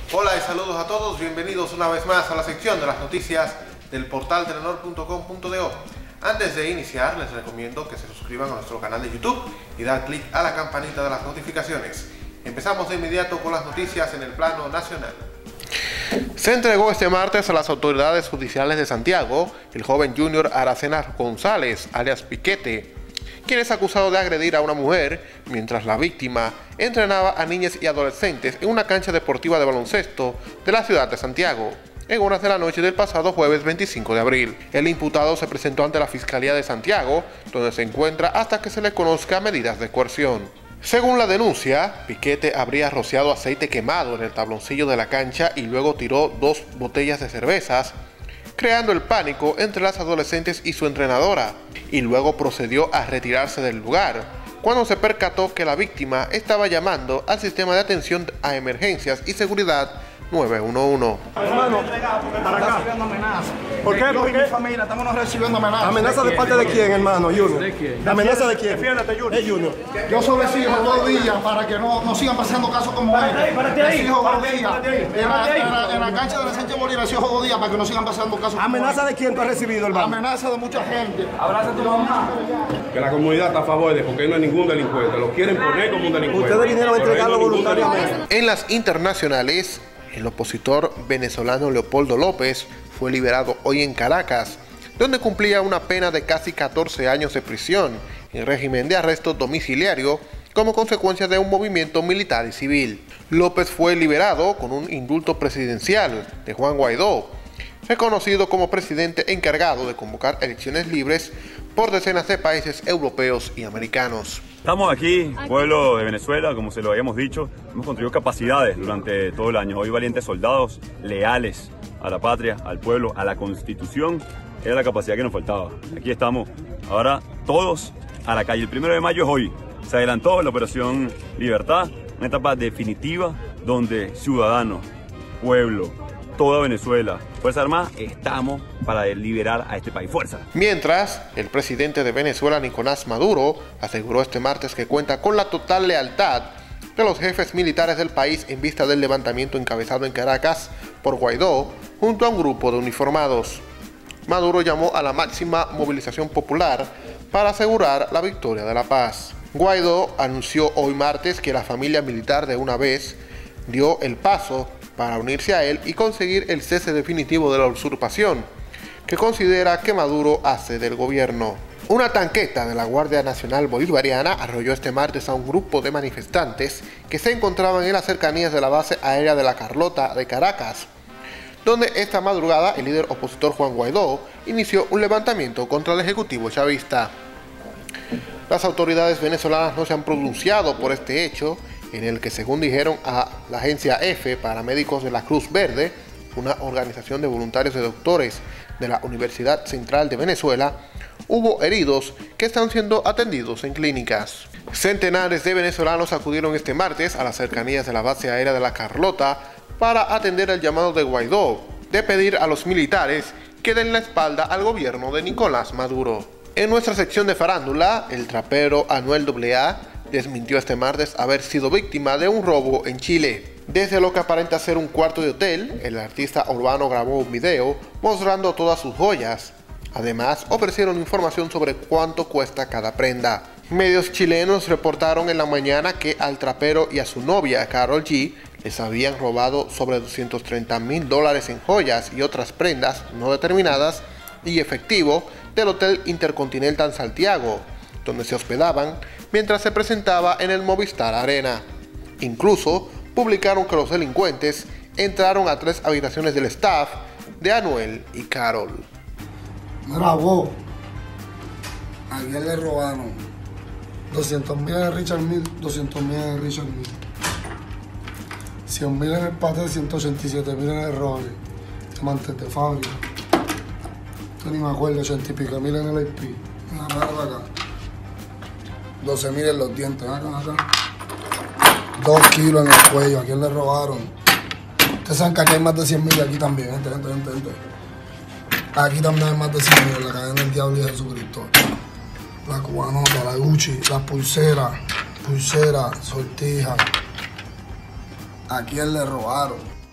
Hola y saludos a todos, bienvenidos una vez más a la sección de las noticias del portal telenor.com.do. Antes de iniciar, les recomiendo que se suscriban a nuestro canal de YouTube y dar clic a la campanita de las notificaciones. Empezamos de inmediato con las noticias en el plano nacional. Se entregó este martes a las autoridades judiciales de Santiago el joven Junior Aracena González, alias Piquete, quien es acusado de agredir a una mujer mientras la víctima entrenaba a niñas y adolescentes en una cancha deportiva de baloncesto de la ciudad de Santiago, en horas de la noche del pasado jueves 25 de abril. El imputado se presentó ante la Fiscalía de Santiago, donde se encuentra hasta que se le conozca medidas de coerción. Según la denuncia, Piquete habría rociado aceite quemado en el tabloncillo de la cancha y luego tiró 2 botellas de cervezas, creando el pánico entre las adolescentes y su entrenadora, y luego procedió a retirarse del lugar, cuando se percató que la víctima estaba llamando al sistema de atención a emergencias y seguridad 911. Hermano, para acá. ¿Por qué? Yo y mi familia estamos recibiendo amenazas. ¿Amenaza de parte de quién, hermano, Junior? ¿De quién? ¿Amenaza de quién? Defiéndete, Junior. Es Junior. Yo solo exijo 2 días para que no sigan pasando casos como este. Exijo 2 días. En la cancha de la Sánchez Bolívar exijo 2 días para que no sigan pasando casos como este. ¿Amenaza de quién tú has recibido, hermano? Amenaza de mucha gente. Abraza a tu mamá. Que la comunidad está a favor de porque no hay ningún delincuente. Lo quieren poner como un delincuente. Ustedes vinieron a entregarlo voluntariamente. En las internacionales, el opositor venezolano Leopoldo López fue liberado hoy en Caracas, donde cumplía una pena de casi 14 años de prisión en régimen de arresto domiciliario como consecuencia de un movimiento militar y civil. López fue liberado con un indulto presidencial de Juan Guaidó, reconocido como presidente encargado de convocar elecciones libres por decenas de países europeos y americanos. Estamos aquí, pueblo de Venezuela, como se lo habíamos dicho, hemos construido capacidades durante todo el año. Hoy valientes soldados leales a la patria, al pueblo, a la Constitución, era la capacidad que nos faltaba. Aquí estamos, ahora todos a la calle. El 1 de mayo es hoy, se adelantó la Operación Libertad, una etapa definitiva donde ciudadanos, pueblo, toda Venezuela, Fuerza Armada, estamos para liberar a este país. ¡Fuerza! Mientras, el presidente de Venezuela, Nicolás Maduro, aseguró este martes que cuenta con la total lealtad de los jefes militares del país en vista del levantamiento encabezado en Caracas por Guaidó junto a un grupo de uniformados. Maduro llamó a la máxima movilización popular para asegurar la victoria de la paz. Guaidó anunció hoy martes que la familia militar de una vez dio el paso para unirse a él y conseguir el cese definitivo de la usurpación, que considera que Maduro hace del gobierno. Una tanqueta de la Guardia Nacional Bolivariana arrolló este martes a un grupo de manifestantes que se encontraban en las cercanías de la base aérea de La Carlota de Caracas, donde esta madrugada el líder opositor Juan Guaidó inició un levantamiento contra el ejecutivo chavista. Las autoridades venezolanas no se han pronunciado por este hecho, en el que, según dijeron a la agencia EFE, paramédicos de la Cruz Verde, una organización de voluntarios y doctores de la Universidad Central de Venezuela, hubo heridos que están siendo atendidos en clínicas. Centenares de venezolanos acudieron este martes a las cercanías de la base aérea de La Carlota para atender el llamado de Guaidó de pedir a los militares que den la espalda al gobierno de Nicolás Maduro. En nuestra sección de farándula, el trapero Anuel AA desmintió este martes haber sido víctima de un robo en Chile. Desde lo que aparenta ser un cuarto de hotel, el artista urbano grabó un video mostrando todas sus joyas. Además, ofrecieron información sobre cuánto cuesta cada prenda. Medios chilenos reportaron en la mañana que al trapero y a su novia, Karol G, les habían robado sobre $230.000 en joyas y otras prendas no determinadas y efectivo del Hotel Intercontinental Santiago, donde se hospedaban mientras se presentaba en el Movistar Arena. Incluso publicaron que los delincuentes entraron a 3 habitaciones del staff de Anuel y Karol. Mira vos, ayer le robaron 200.000 en Richard Mille, 200.000 en Richard Mille, 100.000 en el Pate, 187.000 en el Roble, diamantes de fábrica. Yo ni me acuerdo, 80 y pico mil en el IP. Mira, para acá. 12.000 en los dientes, acá. 2 kilos en el cuello, ¿a quién le robaron? Ustedes saben que aquí hay más de 100.000 aquí también, gente. Aquí también hay más de 100.000 en la cadena del Diablo y de Jesucristo. La cubanota, la Gucci, las pulseras, sortijas. ¿A quién le robaron?